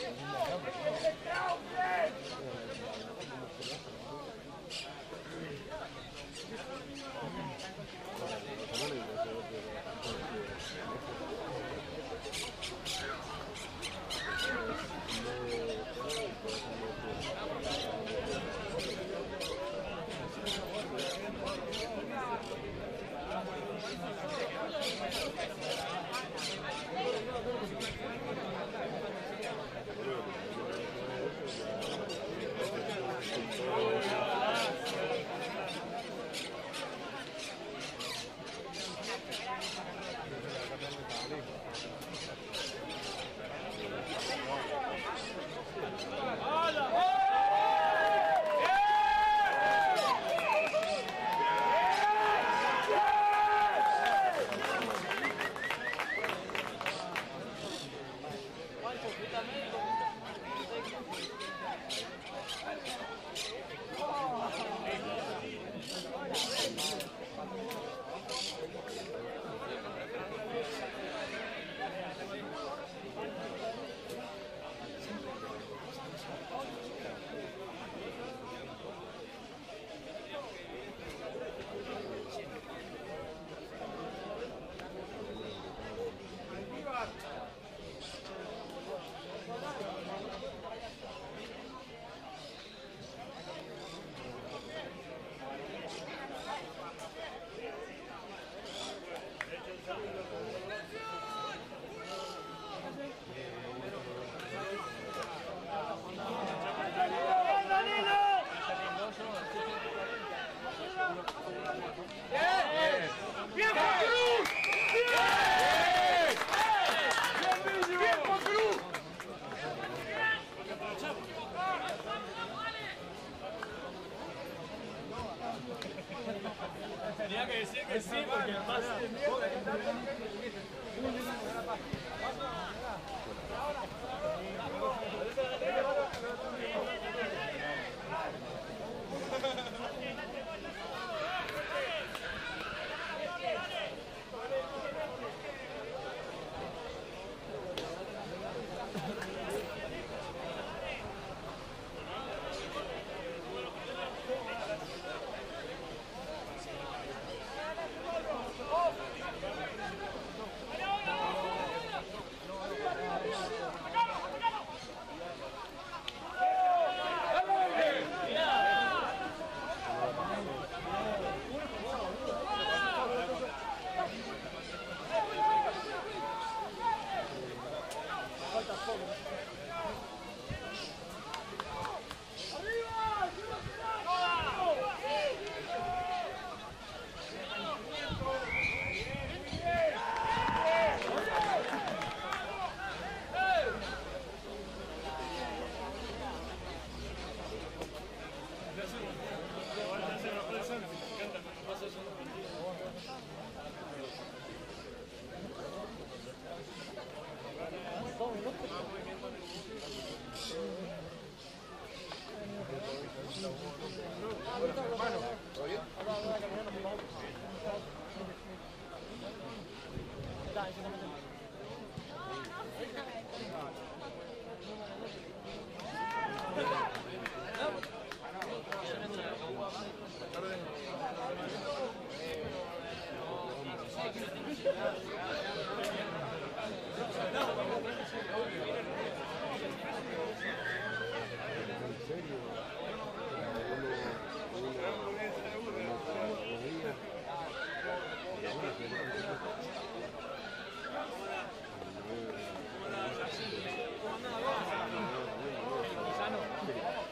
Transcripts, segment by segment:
Tenía que decir que sí, porque el pase de mierda. Sano.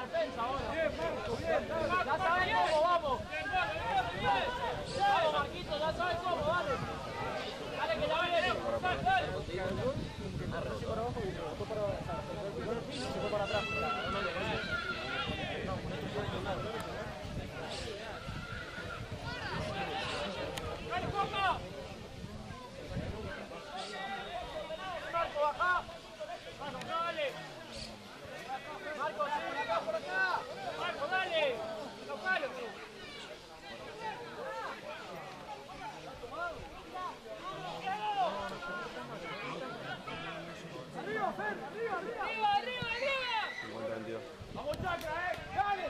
defensa ahora. Bien, Marco, bien. Ya sabes cómo, vamos. Vamos, Marquito, ya sabes cómo, dale. Dale, que ya viene. Dale. Arranque para abajo y después para atrás. ¡Dale, Coca! Marco, baja. Marco, dale. Marco, sí, por acá, por acá. Marco, dale. Tocalo. Arriba, Fer, arriba, arriba. Arriba, arriba, arriba. Vamos, Chacra, dale.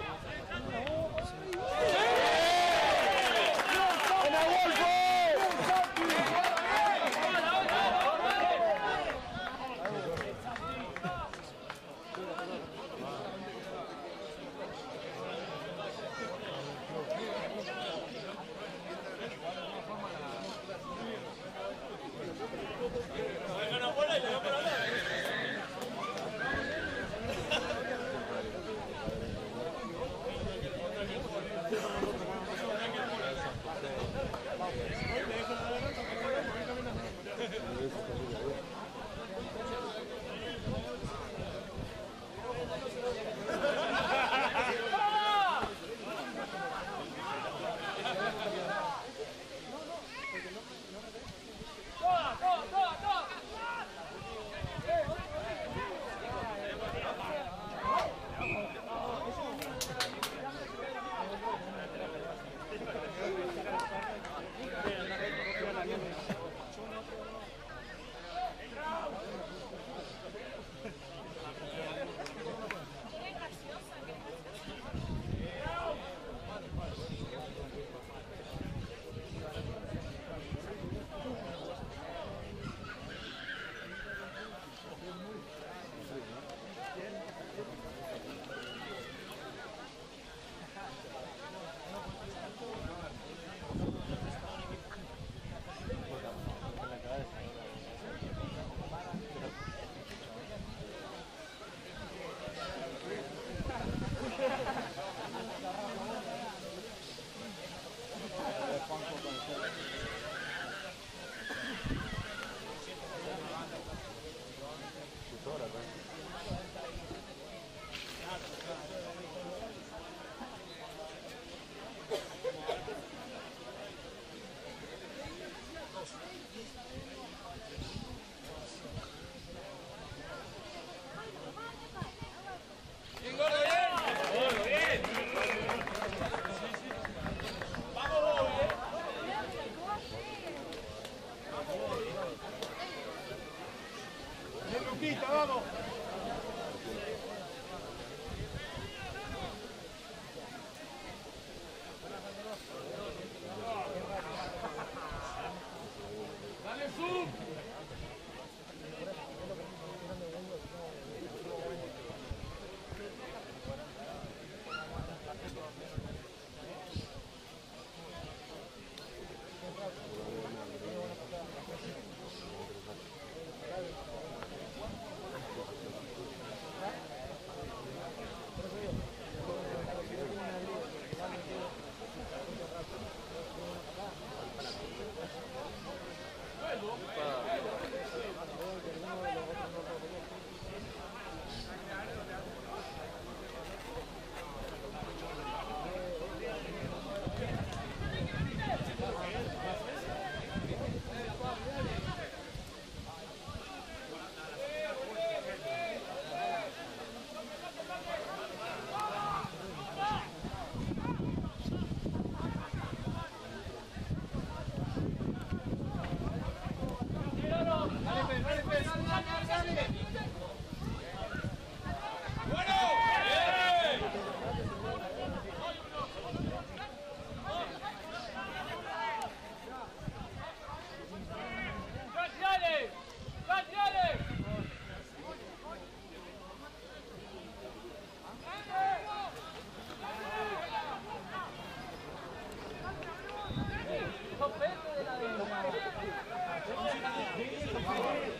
Vamos. Dale, sub.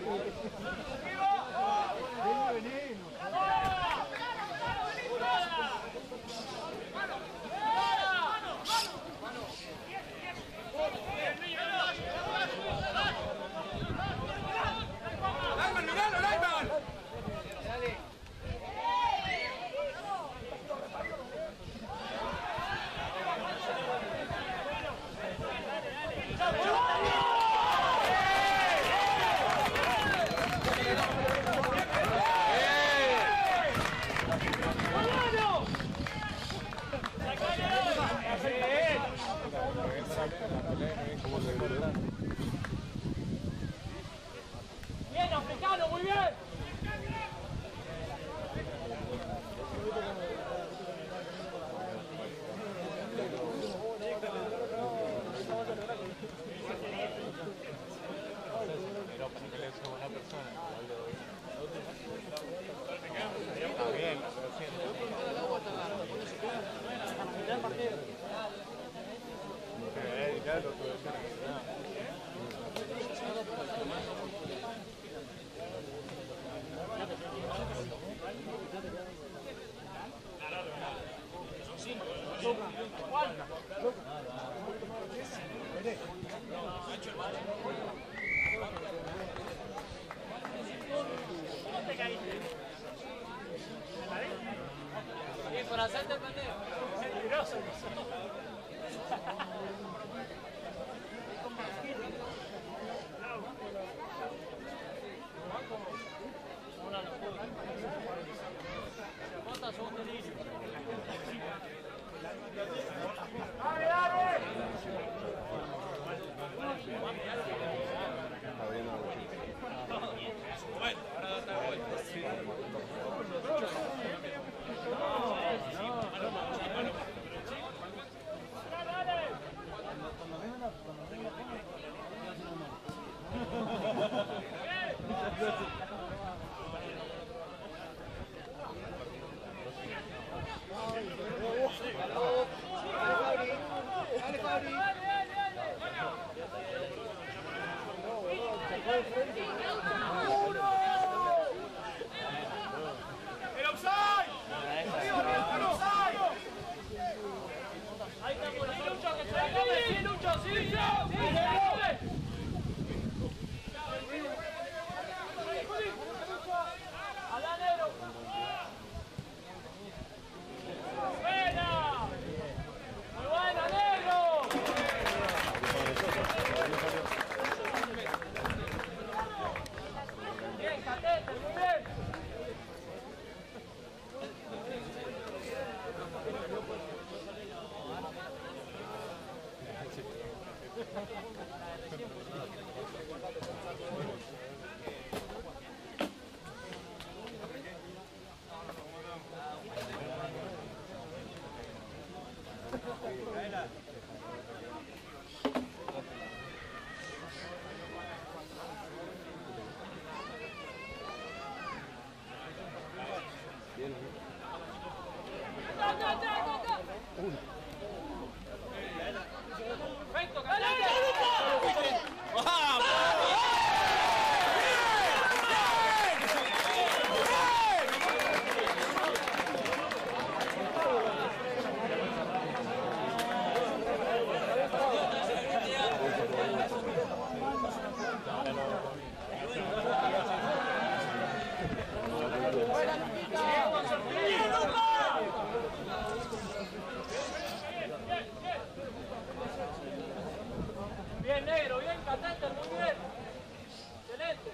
¡Arriba! muy bien. Pero para que le sea buena persona. Está bien, lo siento. Ya lo tuve que ¿Cómo te caíste? Bien, por hacerte el pendejo. Mentiroso. ¡Dale, dale! Bueno, ahora da vuelta. ¡El offside! ¡Arriba, arriba, el offside! Ahí está, por ahí, Lucho, que se la come, sí, Lucho, sí, sí, ¡Habla, negro! ¡Buena! ¡Muy buena, negro! Bien, Catete, muy bien. Perfecto, bien, negro, bien, Catete, muy bien. Excelente.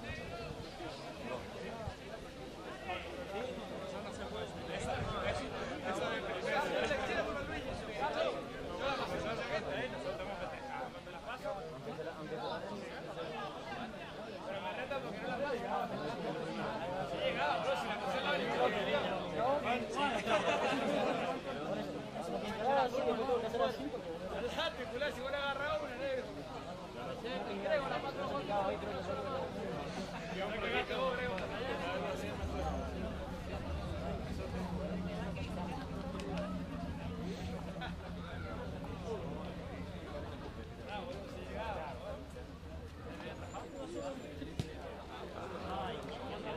Espectacular, si vos le agarrás una, negro. Grego, la patrón. No cagaste vos, Grego. Ay,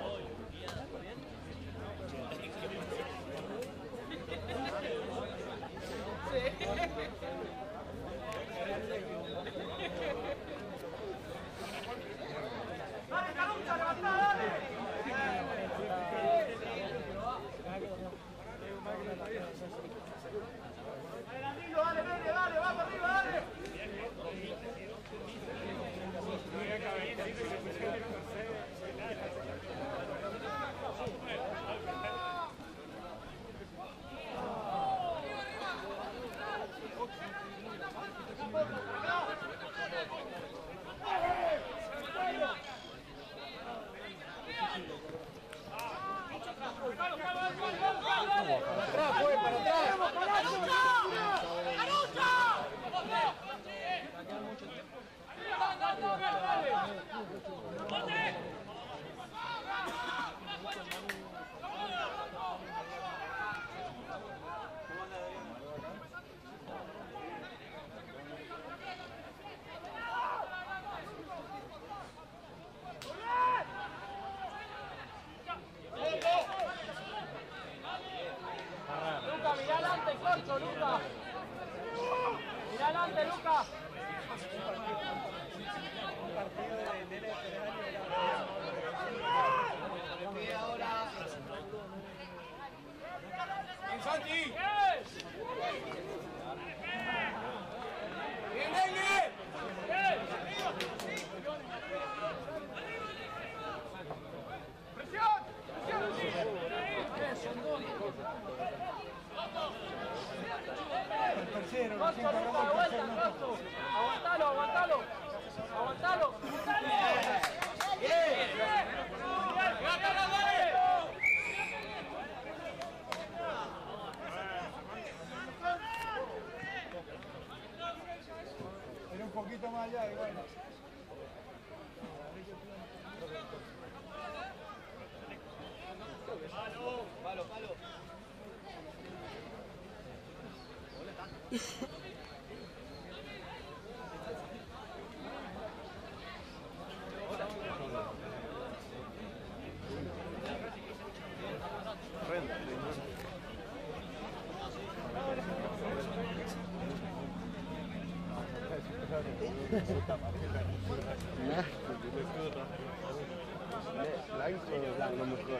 Blanco mejor.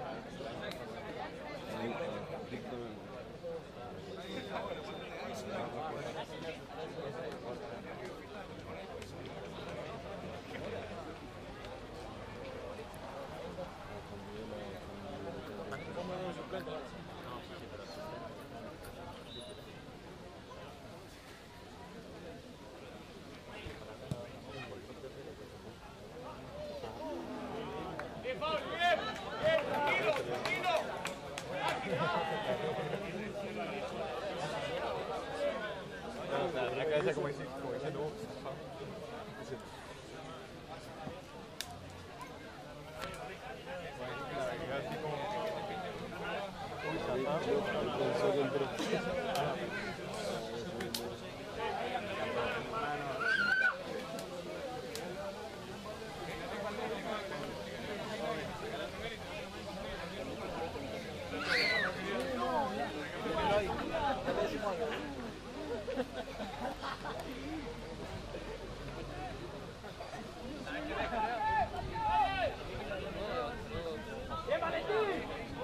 La cabeza como dice no. ¡Bien, Valentín!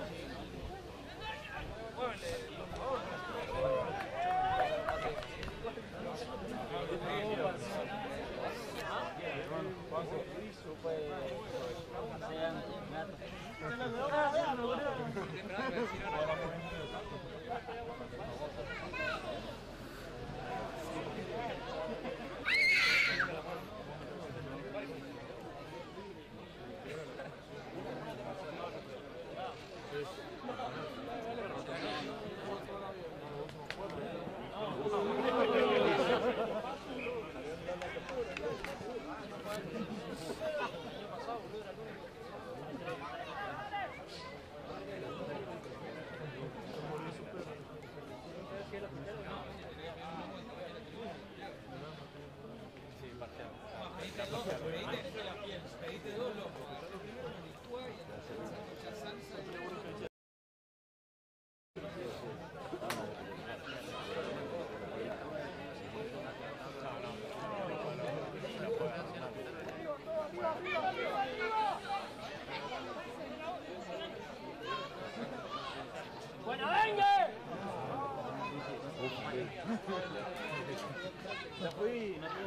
¡Bueno, venga! Ya fui, no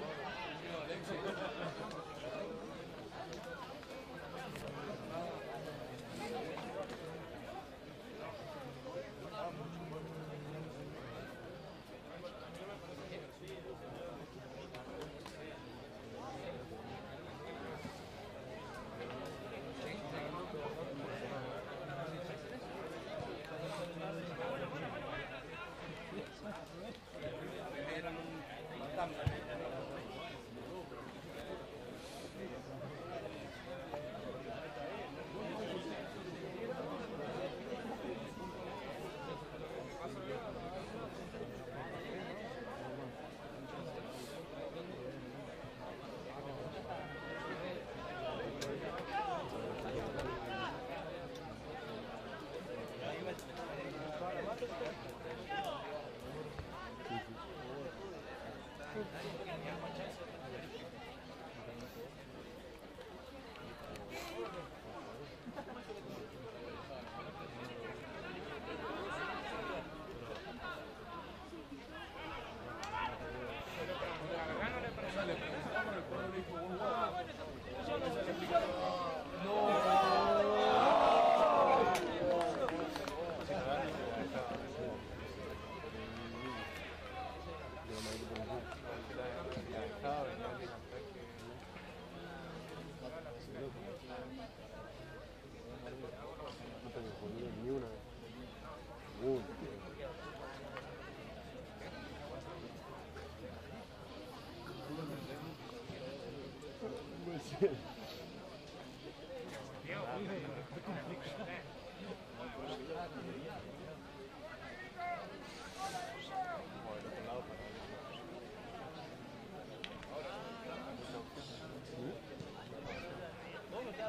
ni una.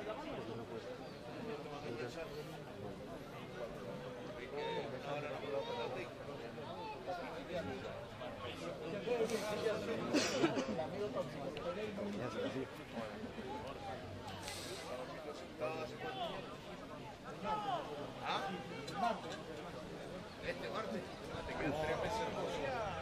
Este martes te quedan 3 meses hermosos.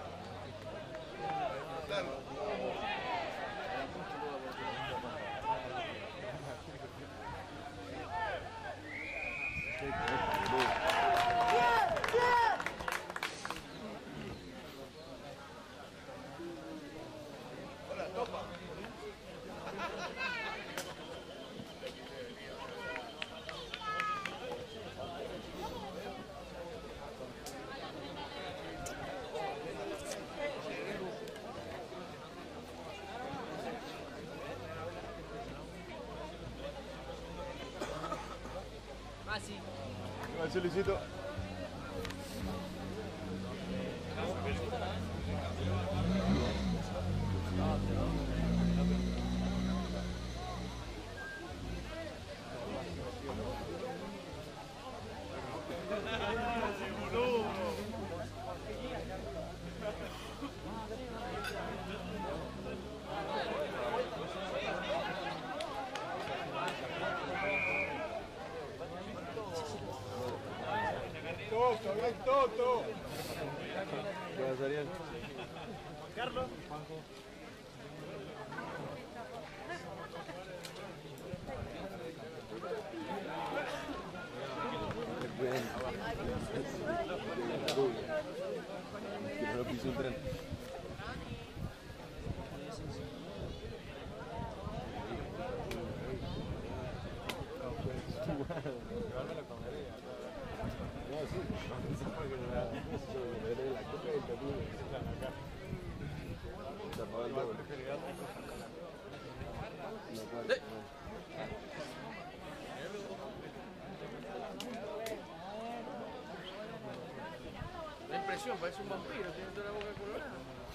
Hola, topa. Masi. Gracias, Luisito. Toto, bien Toto. ¿Qué vas, Ariel? Carlos. Que no piso un tren. No, sí, porque no era la coca y el tatuaje. Se apagó el doble. La impresión, parece un vampiro, tiene toda la boca colorada.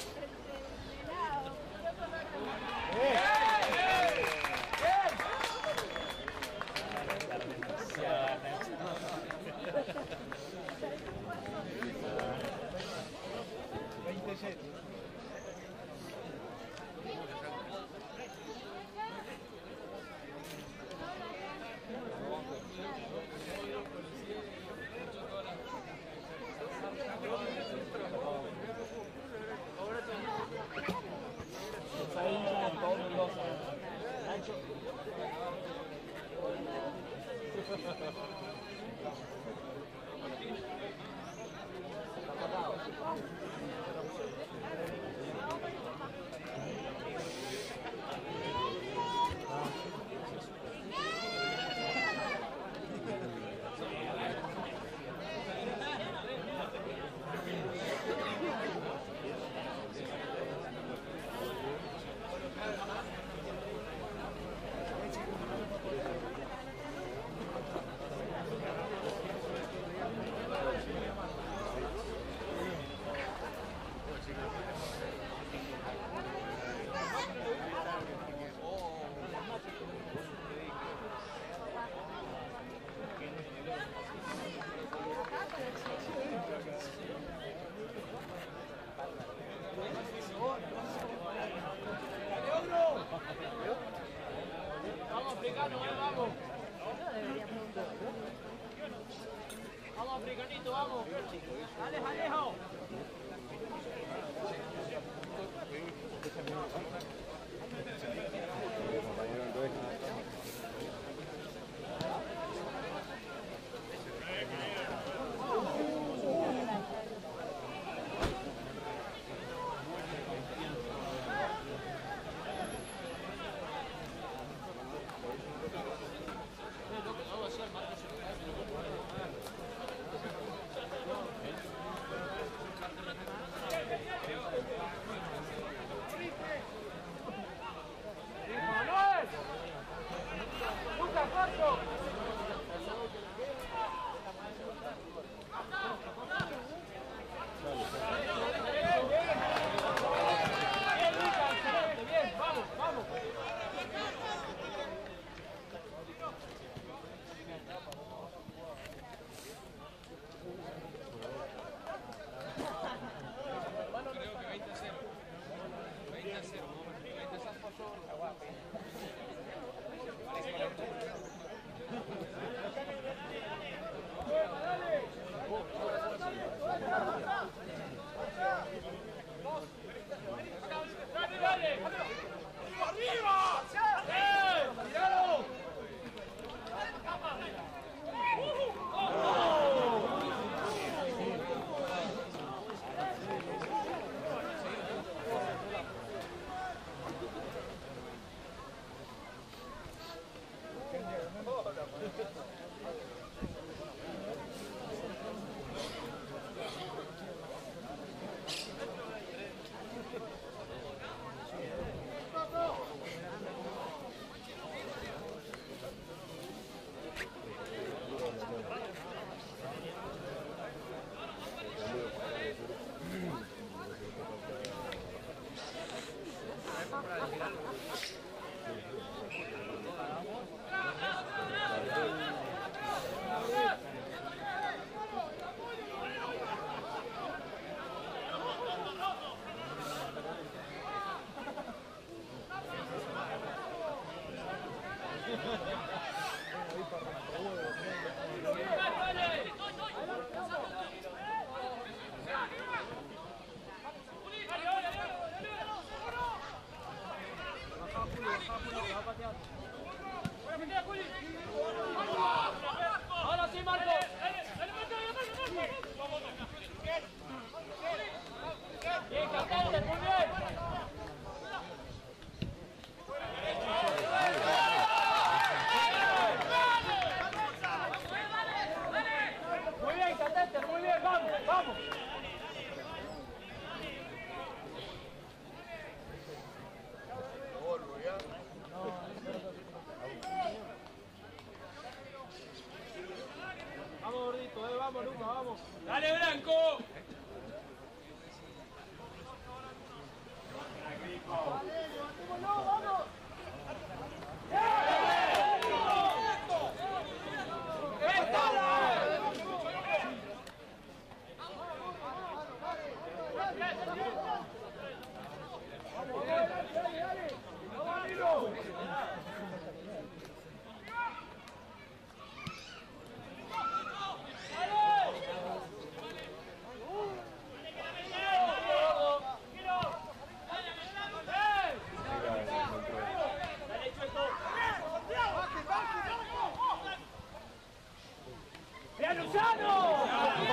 Vamos, africano, vamos. Vamos, africanito, vamos. Dale, Alejo. Manuel. Mucha foto. Bien, vamos, vamos. vamos. Dale, Blanco. ¡Levantémonos, vamos! ¡Bien, Luciano!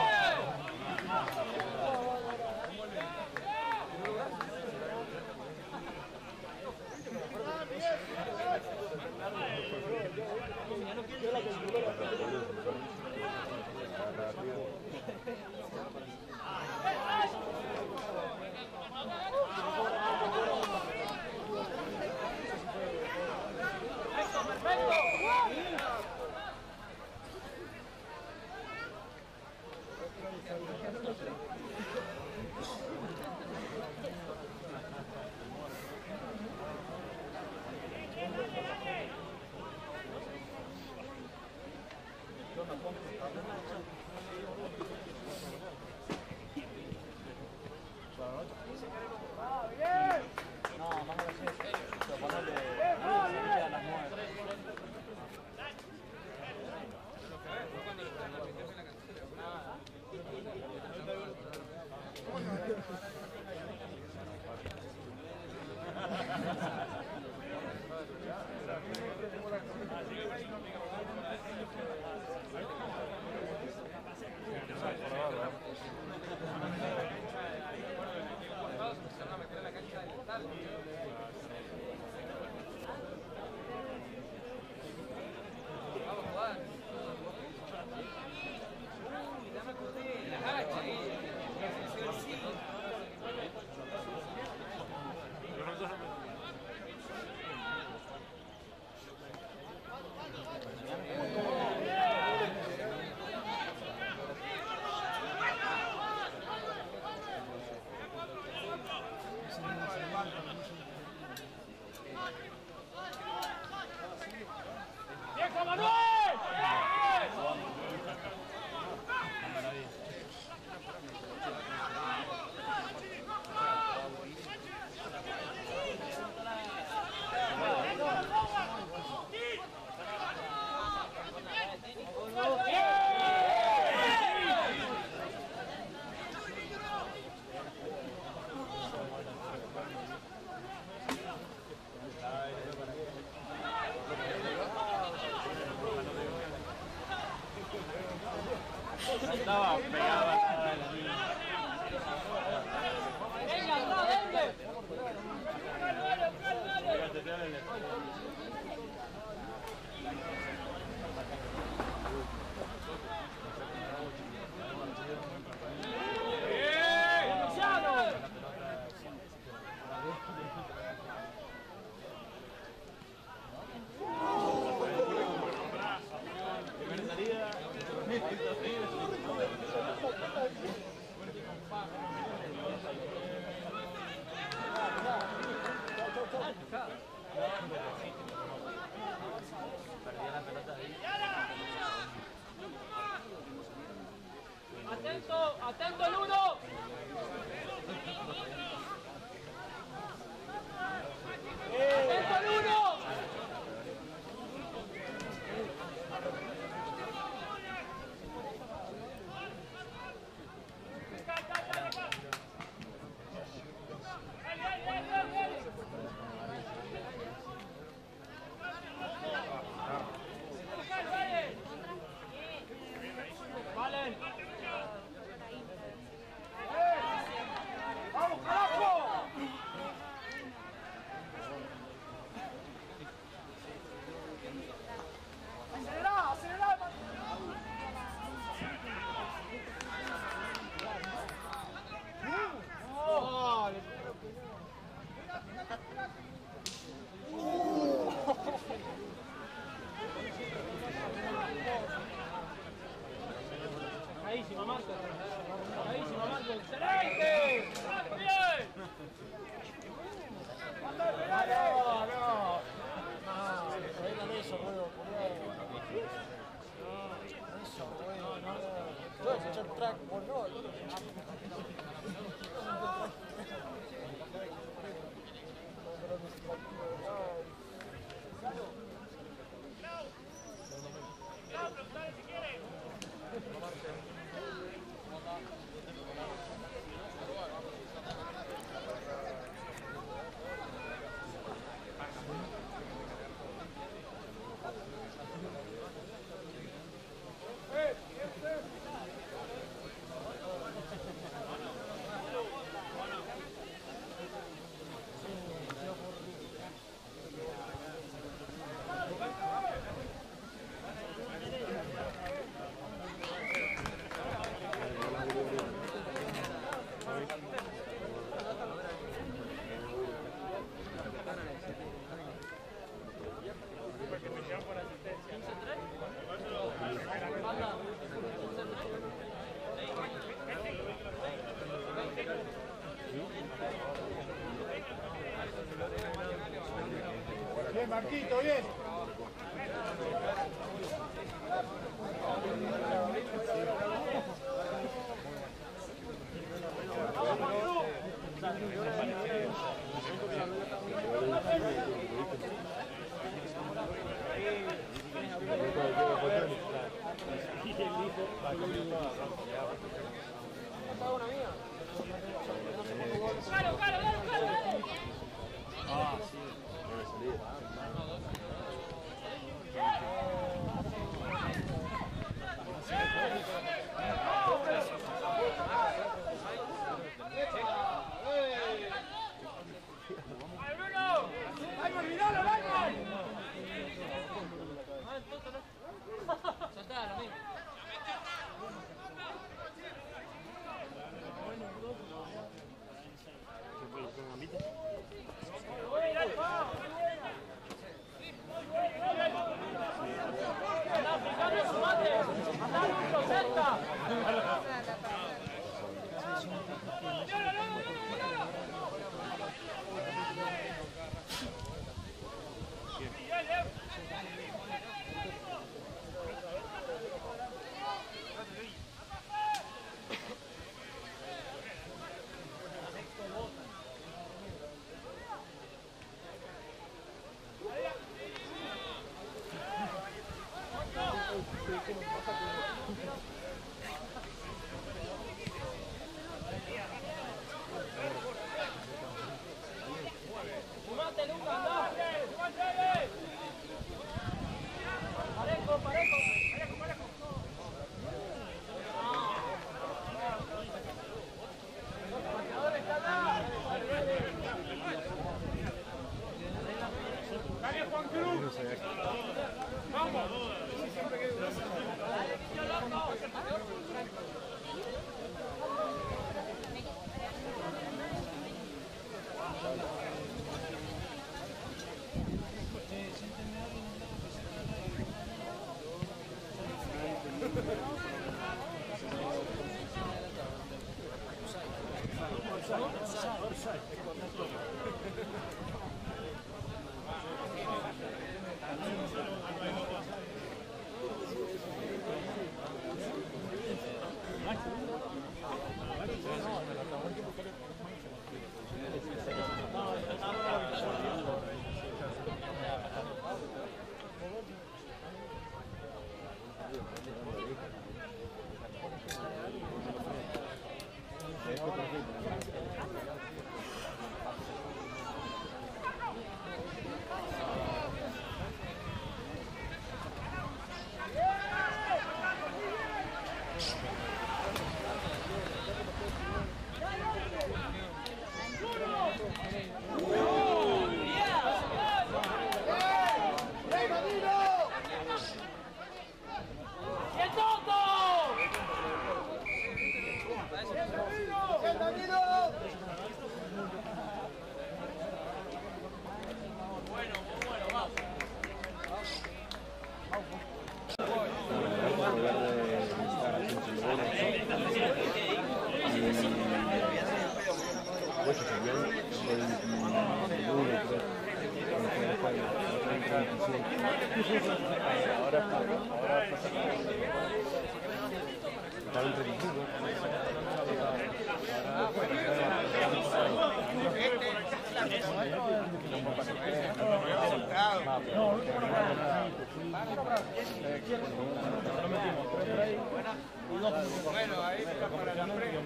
¡Viejo Manuel! Estaba pegada. ¡Venga, atrás, venga! ¡Bien, Luciano! Atento, atento el uno. Atento el uno. Vale. track, pues no, el otro. Bien, Marquito, bien. ¡Claro, claro, claro, claro! Ah, sí, debe salir. ¡Ay, Bruno! ¡Ay, olvidalo, Michael! Ya está, lo mismo. ¡Anda, Ricardo, sumate! ¡Anda, Lucho, cerca! ¡Sumate, Lucas, anda! ¡Parejo, parejo! ¡Dale, Juan Cruz! ¡Vamos! Estaba entretenido. Bueno, ahí está para la pre.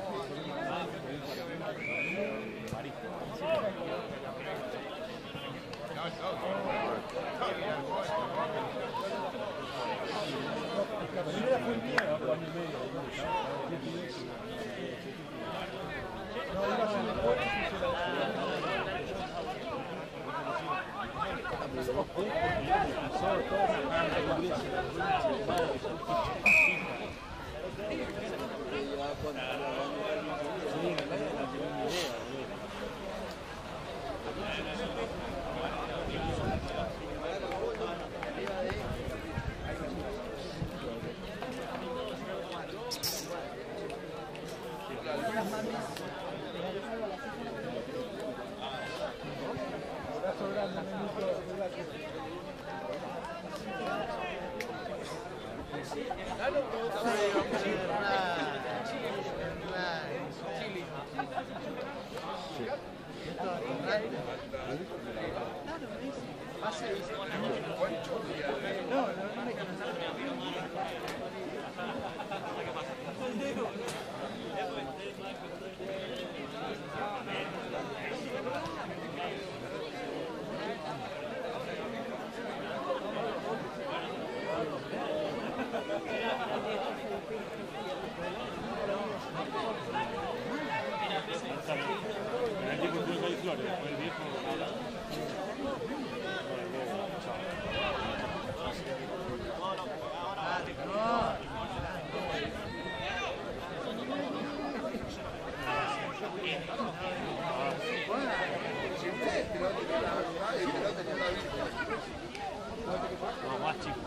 No, más chico.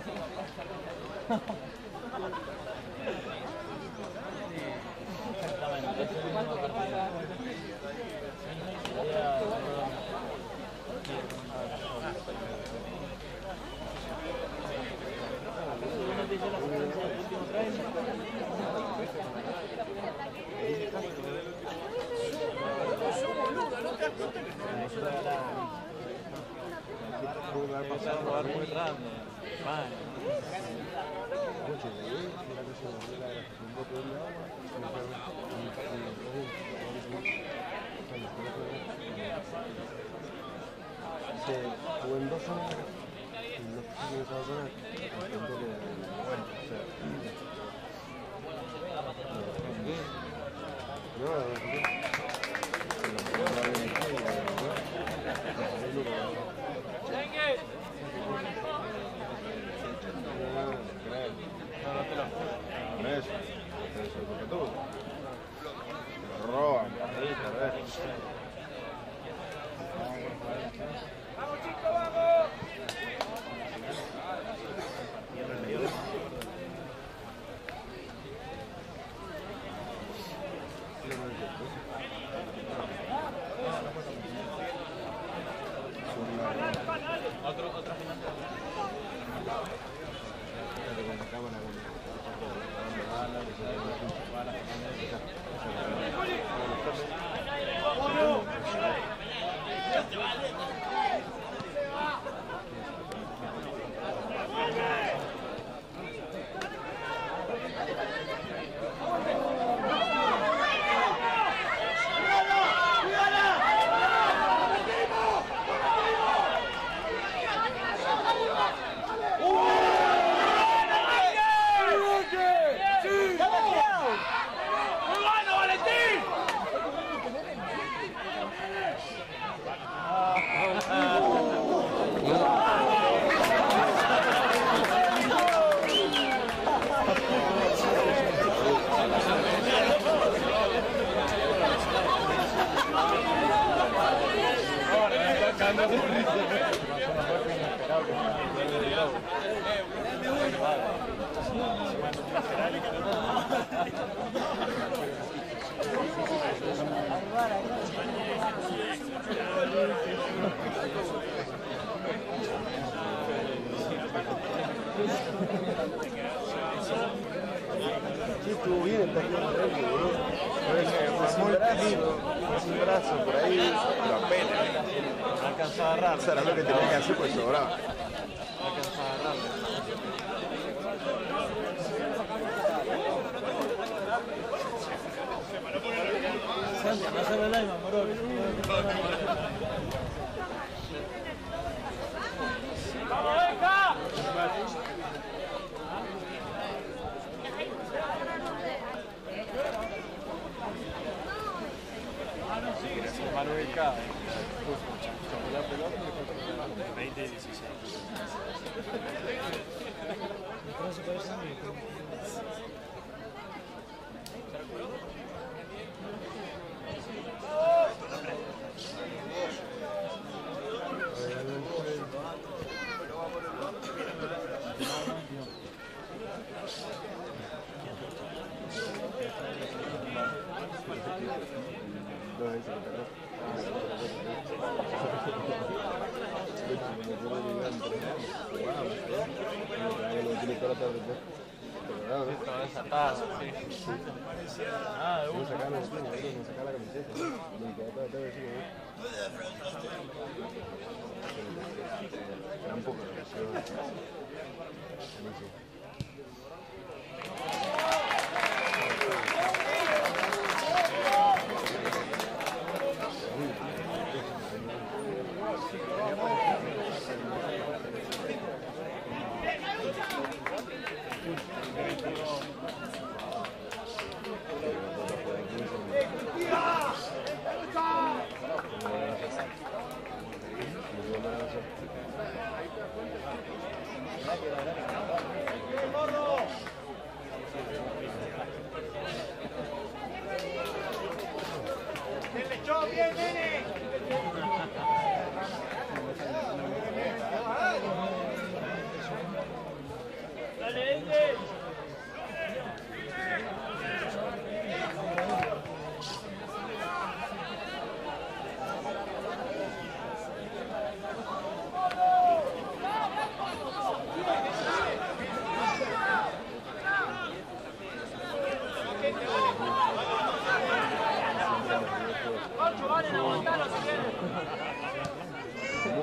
Pudo haber pasado a jugar muy grande. Vale. Se jugó en 2 años y no sé si me sabe poner. Bueno, o sea. No, roban, barrita, a ver. ¡Vamos, chicos, vamos! Otra final. Sí, estuvo bien el tackle de Reyes, boludo. Fue sin brazo, por ahí, lo apenas. No alcanzó a agarrar. Eso era lo que tenía que hacer, pues sobraba. No alcanzó a agarrar. ¡Vamos, venga! Mano ubicada. Chocó la pelota y le faltó 20 y 16. Estaba desatado, sí. Ah, de uno. Sacar la camiseta. Era un poco de presión.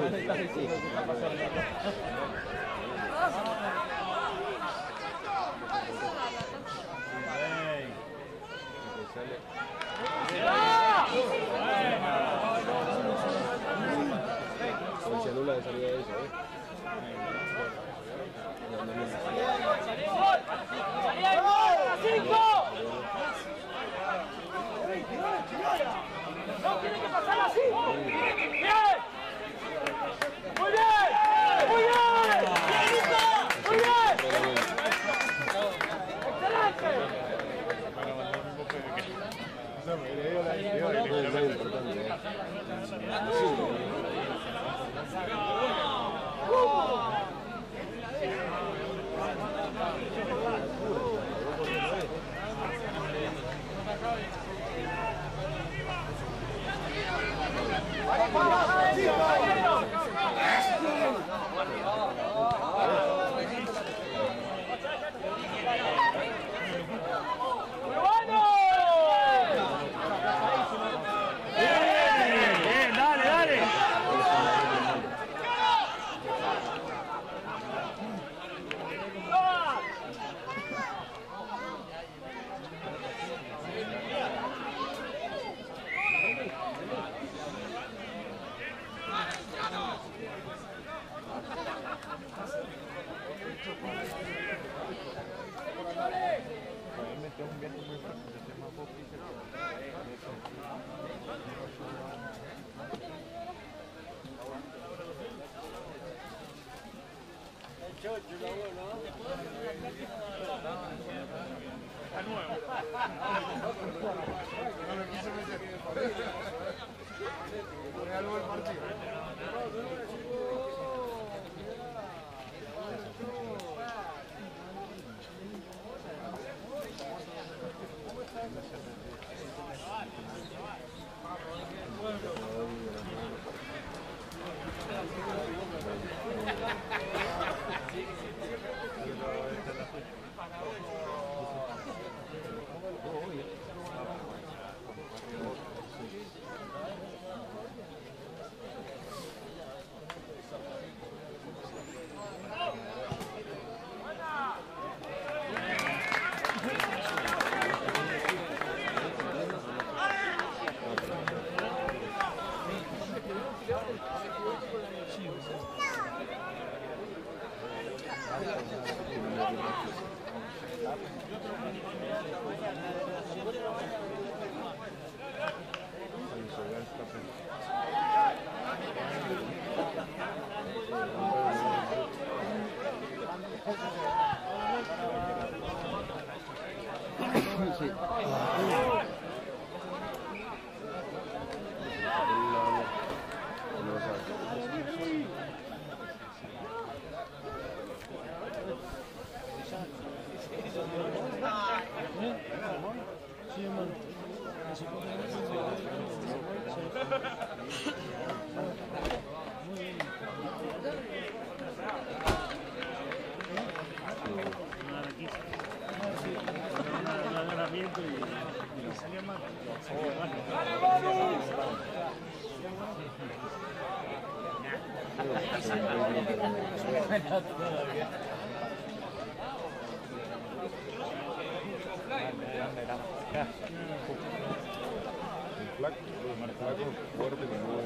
Se anula de salida de eso, ¡Salida de gol! ¡5! ¡No tiene que pasar así! ¡Bien! ¡Muy bien! ¡Muy bien! ¡Muy bien! ¡Excelente! es muy importante. Fuerte que no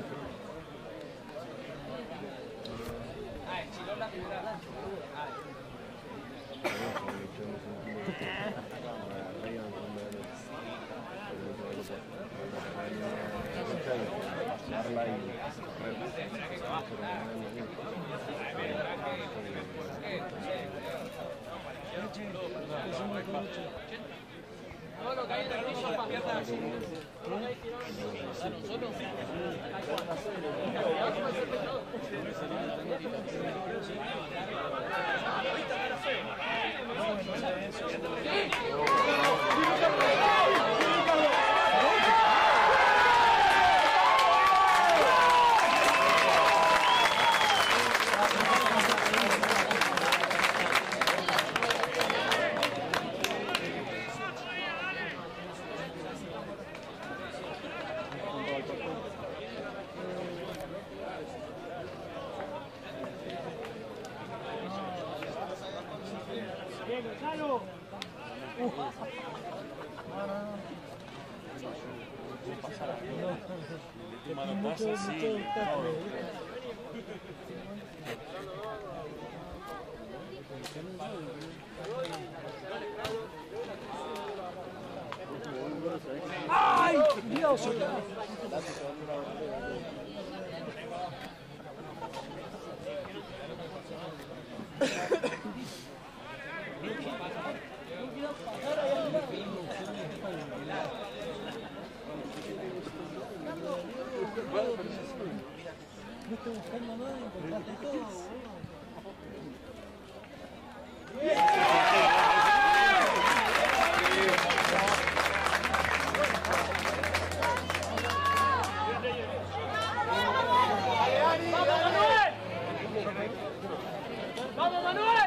Bien, Gonzalo. Tu manotazo, sí. ¡Ay! Dios. No estoy buscando nada, encontraste todo. ¡Vamos, Manuel!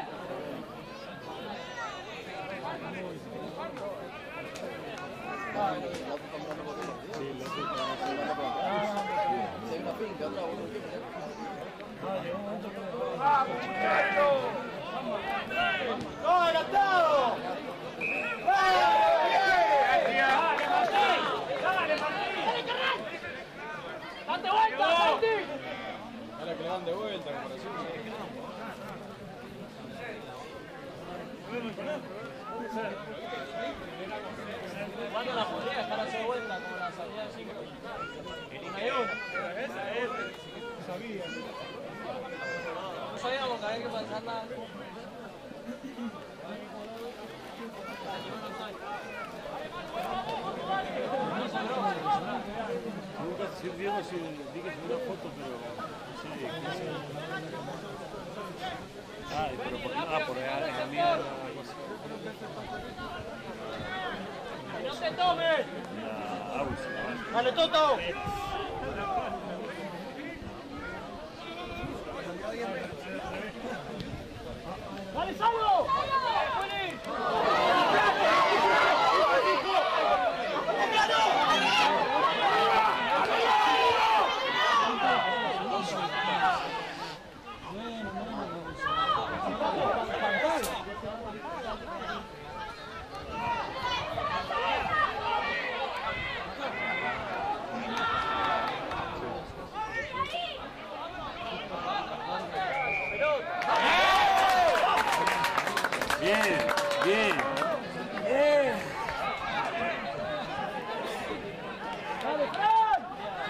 ¡Vamos, chiquero! ¡No, adelantado! ¡Dale, Martín! ¡Dale, Martín! ¡Date vuelta, Martín! Ahora que le dan de vuelta, comparación. Cuando la podría dejar hacer vuelta como la salida de 5. Hay una. No sabíamos que había que pasar nada. Nunca sirvió, no sé, vi que subió una foto, pero no sé qué sé. Por ahí, la mierda, algo así. ¡No te tomes! La Ausi, ¿no? ¡Dale, Toto! ¡Dale, Salvo! Bien, bien. ¡Dale, Fran!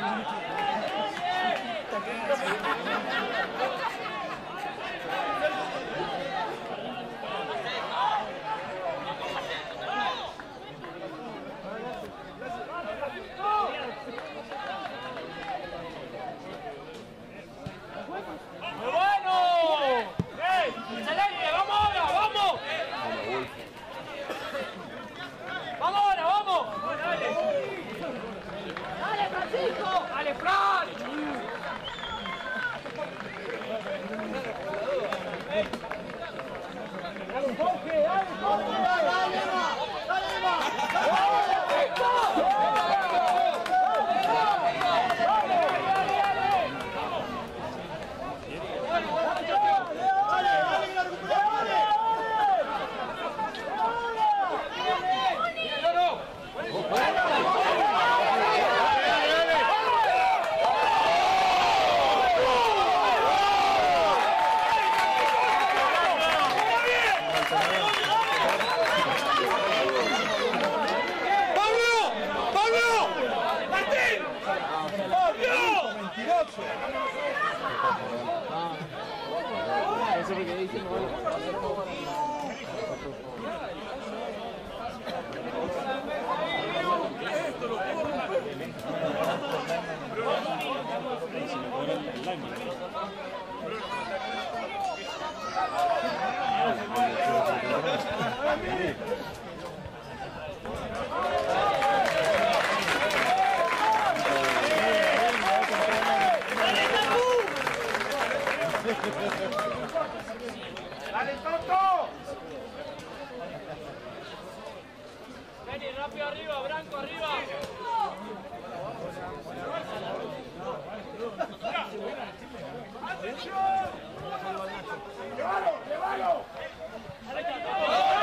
¡Muy bueno! ¡Ey! ¡Excelente! ¡Vamos ahora! ¡Vamos! ¡Vamos ahora! ¡Vamos! ¡Dale! ¡Dale, Francisco! ¡Dale, Fran! ¡Dale, Jorge! ¡Dale, Jorge! ¡Dale, Emma! ¡Dale, Emma! ¡Dale, Toto! Vení, rápido arriba, Branco, arriba. ¡Atención! ¡Llévalo, llévalo!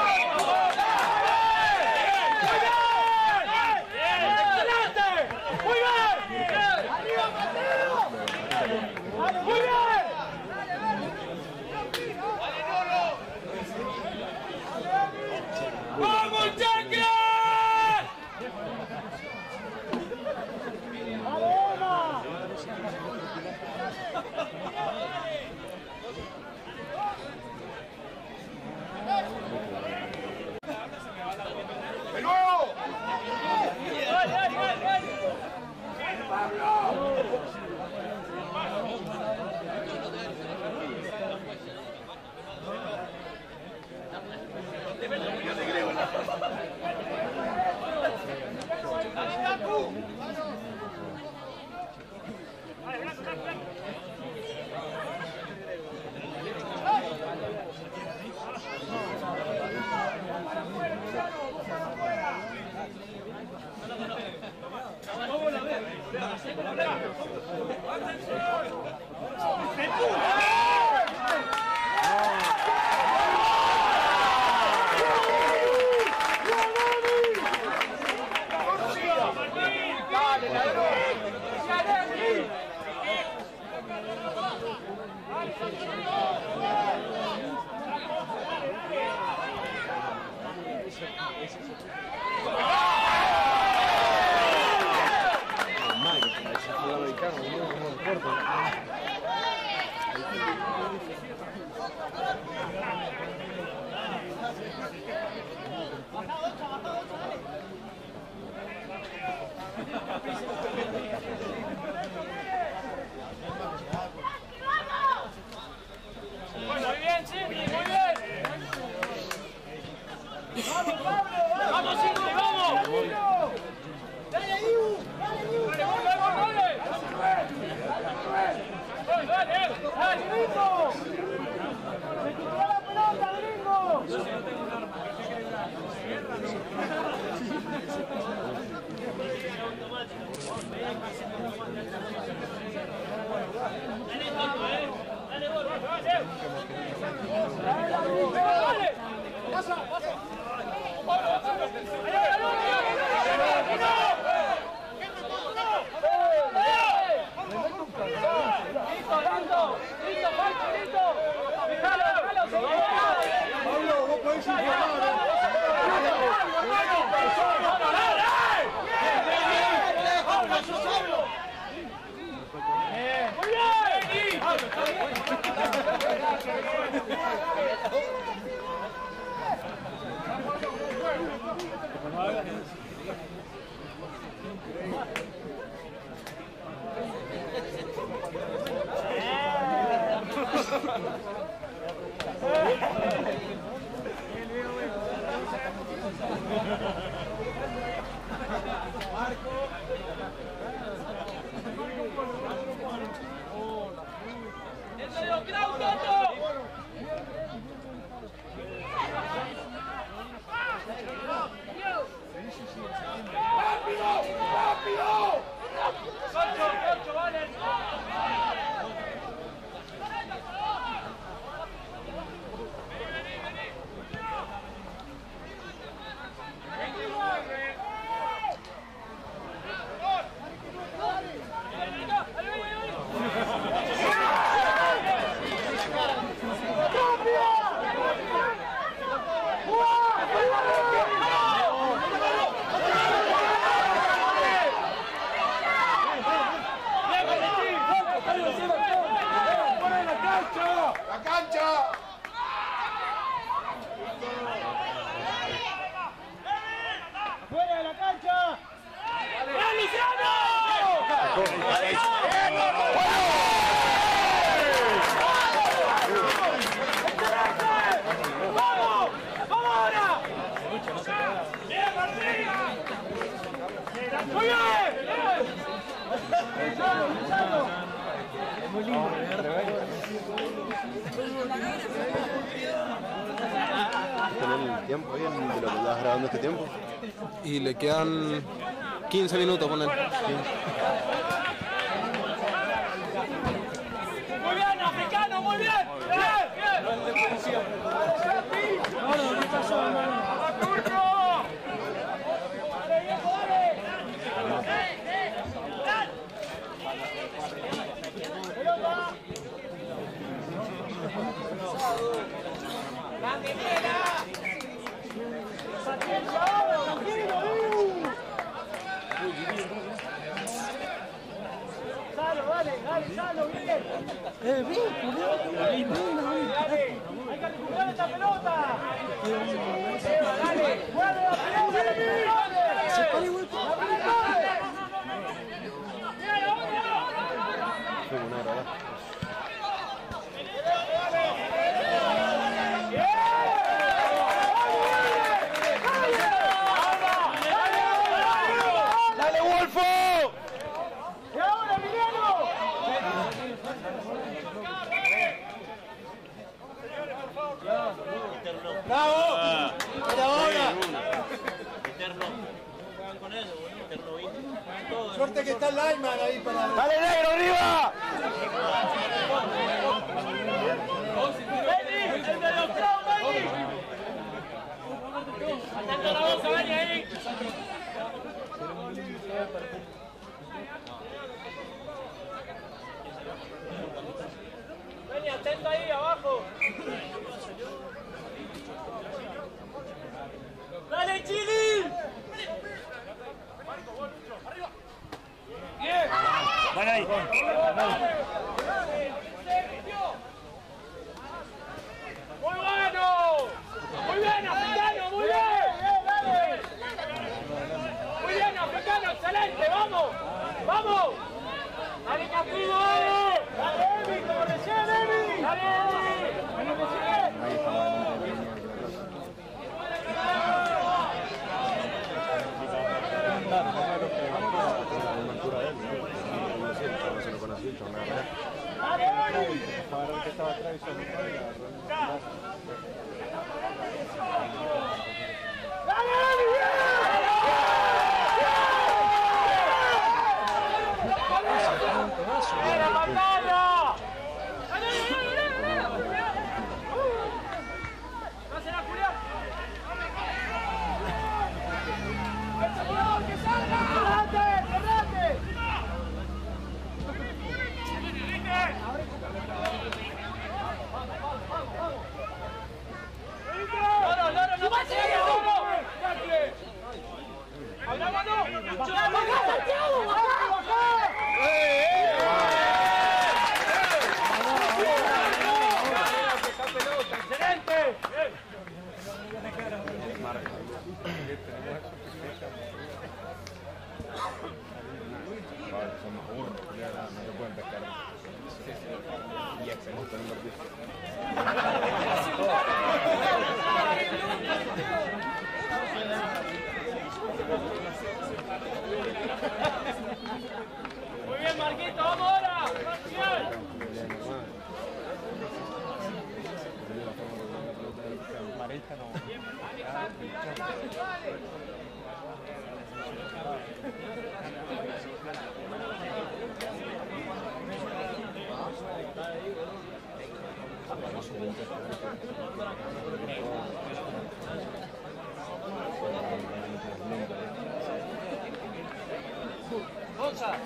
Muy bien, Cindy, muy bien. Vamos, Pablo, vamos, Cindy, vamos. Dale, Dibu, dale, Dibu. Dale, dale, dale, gringo. Recupera la pelota, gringo. Dale, gol, dale. Dale, pasa, pasa. Pablo, vos podés informar. El tiempo bien de lo que estás grabando este tiempo. Y le quedan 15 minutos con él. Muy bien, africano, muy bien. Bien, bien. ¿Qué pasó, hermano? Dale, viejo, dale. Pelota. La primera. Paciencia ahora, tranquilo, Salo, dale, Salo, bien. Bien, Dale, hay que recuperar esta pelota. Dale, mueve la pelota. Se para igual. ¡Dale, Wolfo! ¡Y ahora, Emiliano! ¡Bravo! ¡Ahora! Suerte que está el Lyman ahí para... ¡Dale, negro, arriba! ¡Benny! ¡El de los clavos, Benny! ¡Atento a la bolsa, Benny, ahí! Benny, atento ahí, abajo. ¡Dale, Chili! ¡Bien! ¡Van ahí! ¡Muy bueno! ¡Muy bien, africano! ¡Muy bien! ¡Muy bien, africano! ¡Excelente! ¡Vamos! ¡Vamos! ¡Dale, Capido! ¡Dale, Emi! ¡Como recién, Emi! ¡Dale, Emi! ¡Como recién! Que estaba atrás y solo ¡Mira, pantalla! ¡Dásela, Julián! ¡Que salga! ¡Cerrate! ¡Cerrate! ¡Loro, Loro, no pase! ¡Loro! ¡Hablámonos! ¡Bajá, Santiago! ¡Bajá! ¡Excelente! somos uno, no se pueden pescar. Y excelente en Muy bien, Marquito, vamos ahora. Marita no. Gonza.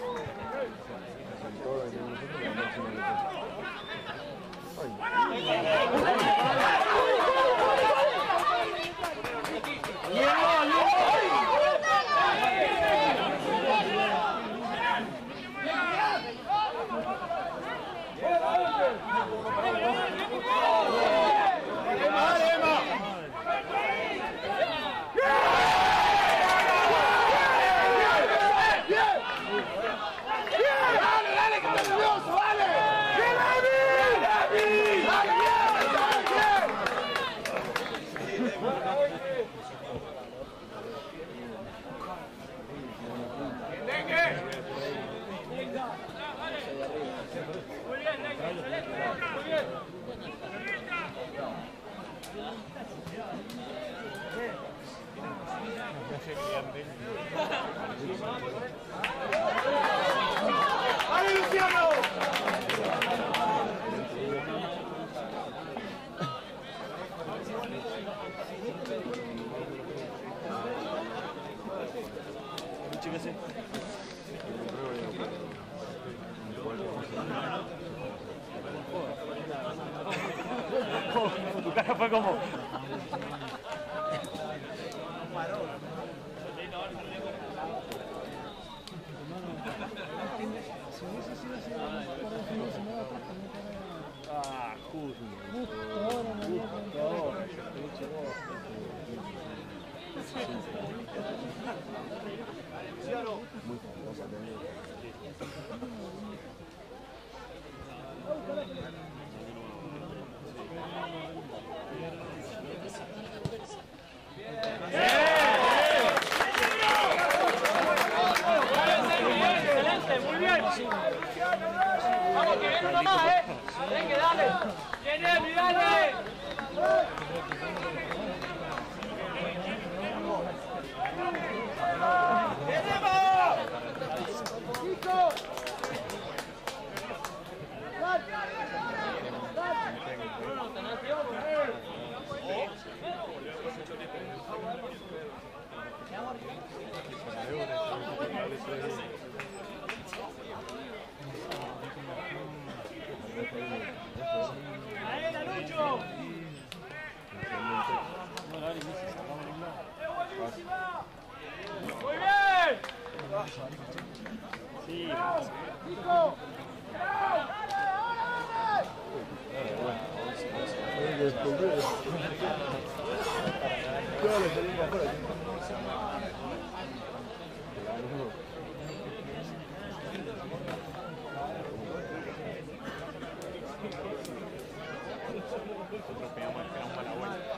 ¡Vale, Luciano! Tu cara fue como... Ah, justo. Justo ahora, yo te he dicho vos. Muy famosa también. Excelente, muy bien. Vamos, que viene uno más, Venga, dale. Viene, mi dale. Muy bien. Sí. Nico. Nosotros pegamos la vuelta.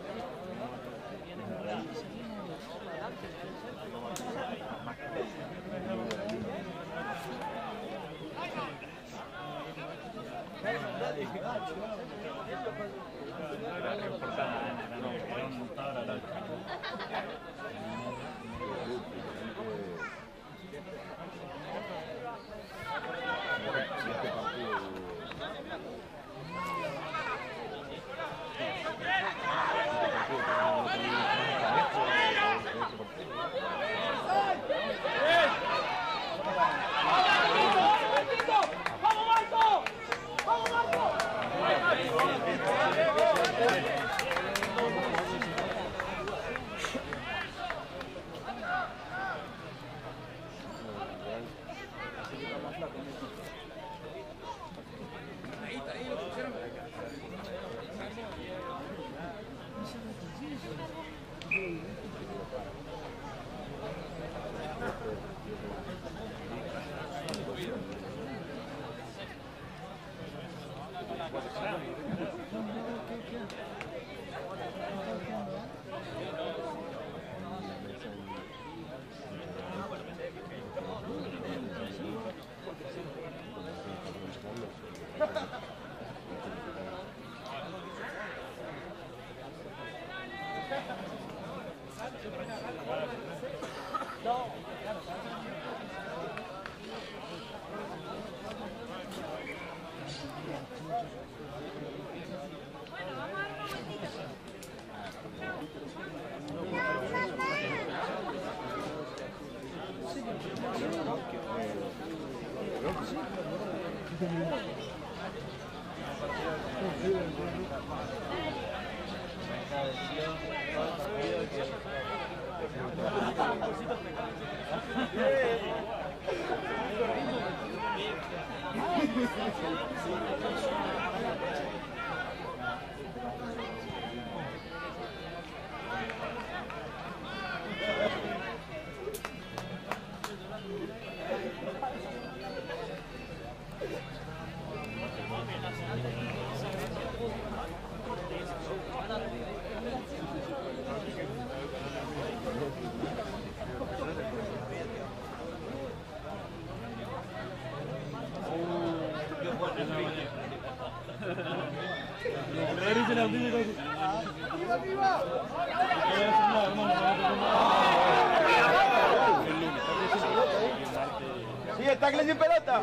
Sí, el tackle sin pelota.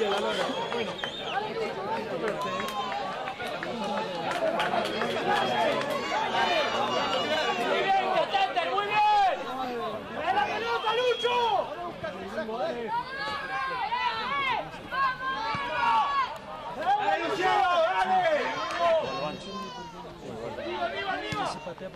de la lona. Bueno. Muy bien, Cotete, muy bien. ¡Trae la pelota, Lucho! ¡Dale, Luciano! ¡Dale! ¡Arriba, arriba!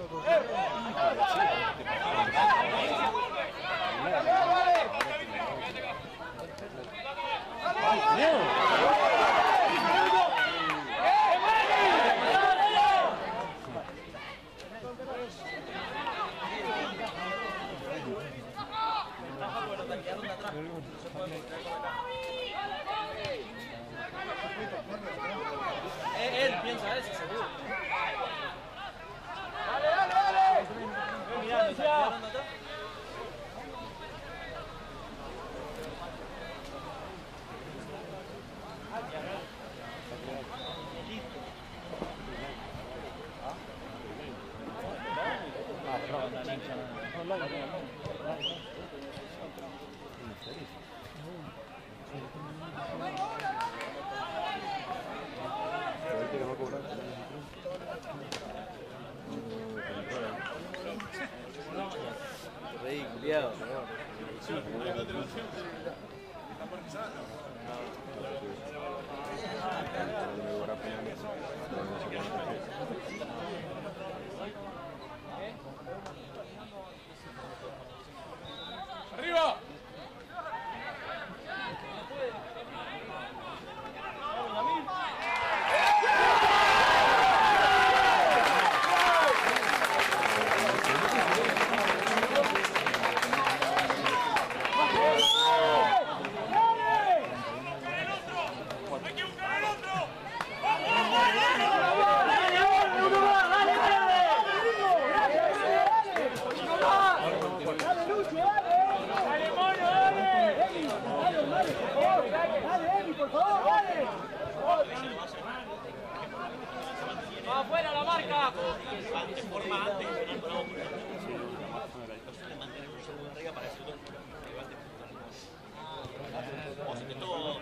Él piensa eso, seguro. ¡Dale, dale, dale! Mirando, está mirando atrás. Rey, culiado. ¡Arriba! ¡Va afuera la marca! De forma antes, bravo. Le mantiene un segundo arriba para eso. O se intentó.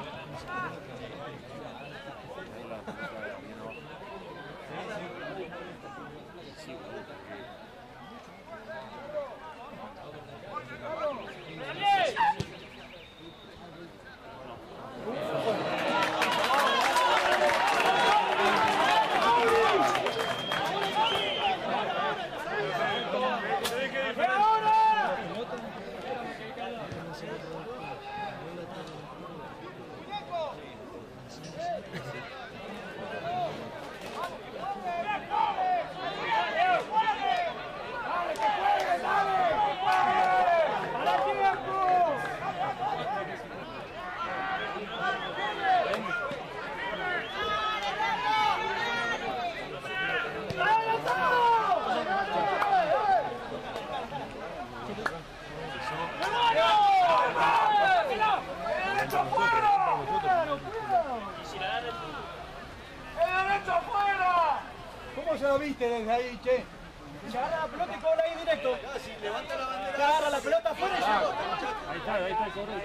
¿Cómo se lo viste desde ahí, che? Se agarra la pelota y cobra ahí directo. Levanta la bandera. Se agarra la pelota afuera y llega. Ahí está, el corre,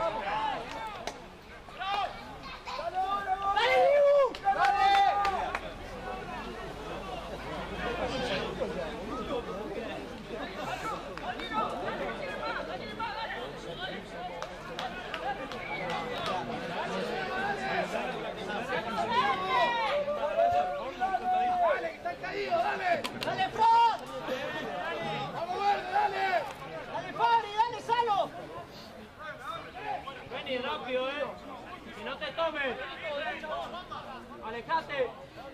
¡Dale, Dibu! ¡Dale! ¡Dale, Fran! ¡Vamos, Verde, dale! ¡Dale, Fabri, dale, Salo! Vení rápido, que no te tomes. Alejate.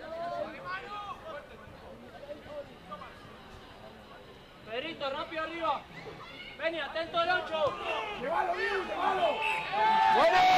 Pedrito, rápido arriba. Vení, atento al 8. ¡Llévalo, Dibu, llévalo! ¡Bueno!